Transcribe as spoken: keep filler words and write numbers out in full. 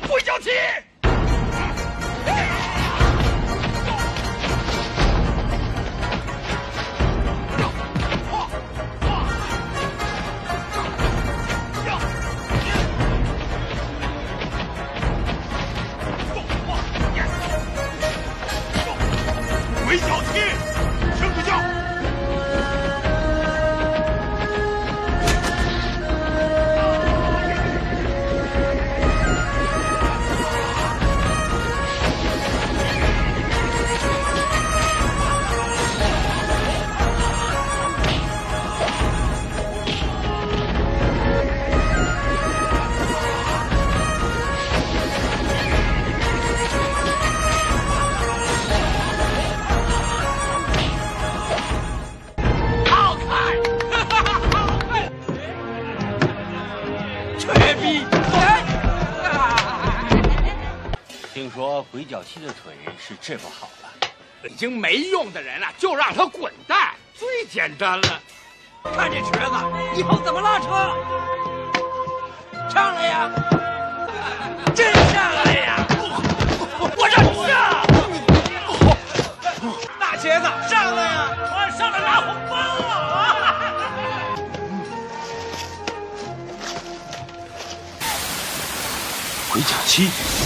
鬼脚七。 鬼脚七，升不叫。 听说鬼脚七的腿是治不好了， 已经没用的人了，就让他滚蛋，最简单了。 看这瘸子以后怎么拉车？上来呀！真上来呀！我让你上！大瘸子上来呀！我上来拿红包啊！ 鬼脚七。